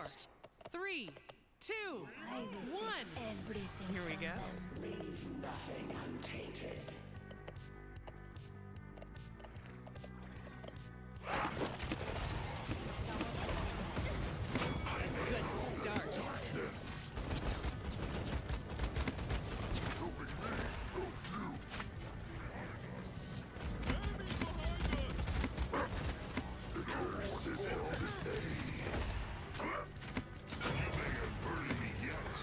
3, 2, I will 1. take everything Here we from go. them. Leave nothing untainted. Good start. Darkness. The curse is held at bay. You may have burdened me yet.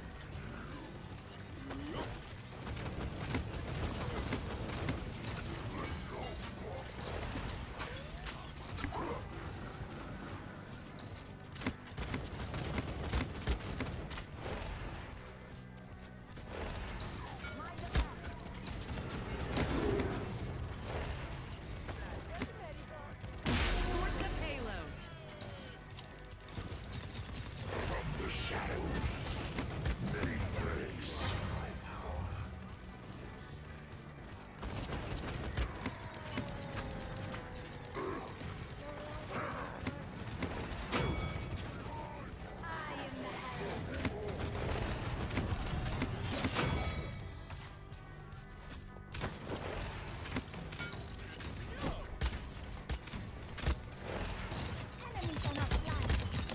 Sort the payload. From the shadows, many thanks. I am the head. Enemies on our flank.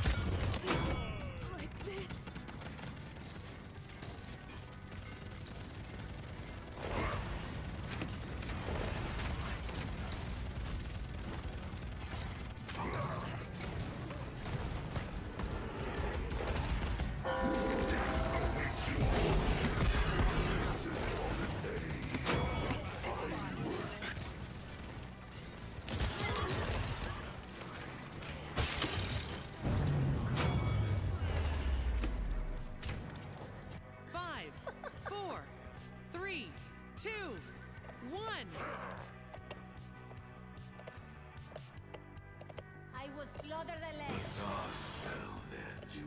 Like this. Five, 4, 3, 2, 1. I will slaughter the land. Stars fell their doom.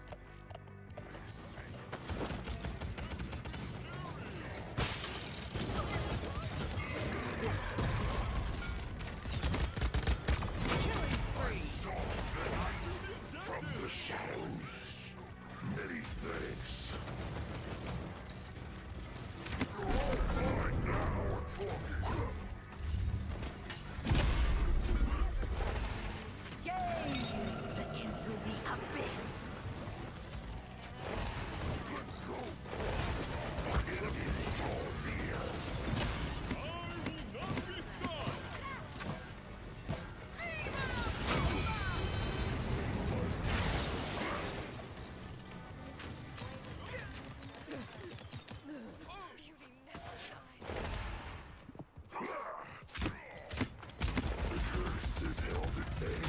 Killing spree. From the shadows, many thanks. You're all mine now, talking. Gaze into the abyss. Let's go. My enemies draw near. The curse is held at bay.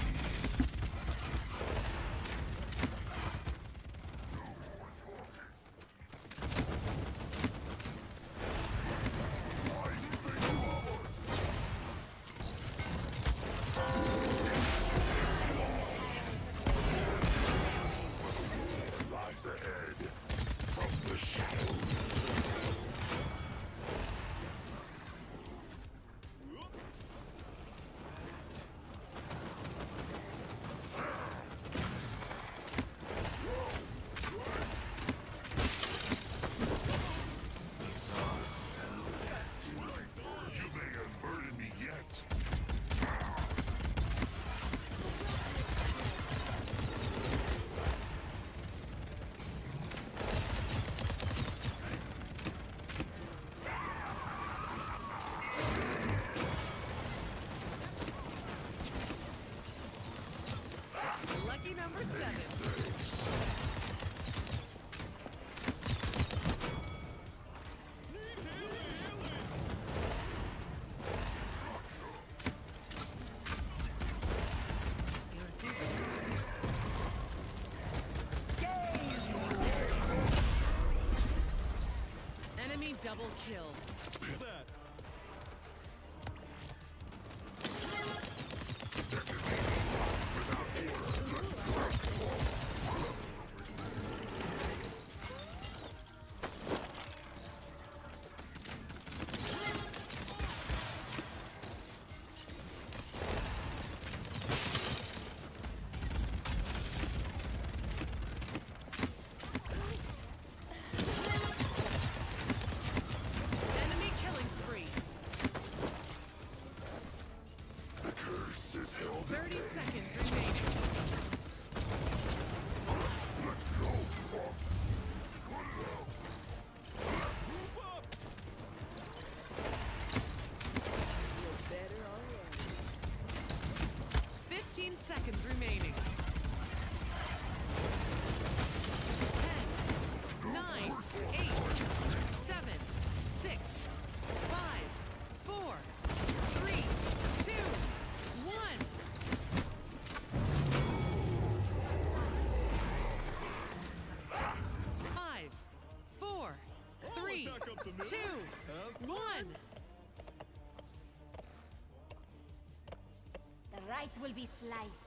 Lies ahead from the shadows. You may unburden me yet. Lucky number 7. Enemy double kill. one. The right will be sliced.